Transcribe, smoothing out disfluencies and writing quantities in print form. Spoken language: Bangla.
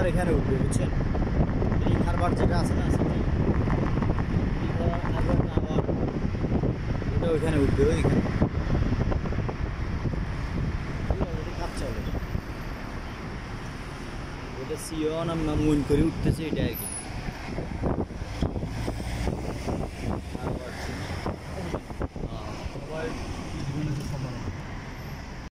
এখানে উঠবে বুঝছেন এই হারবার যেটা আছে না হারবার টাওয়ার ওটা ওইখানে উঠবে ওইখানে অলরেডি কাজ চলে ওটা সিও নাম মন করে উঠতেছে এটা আর কি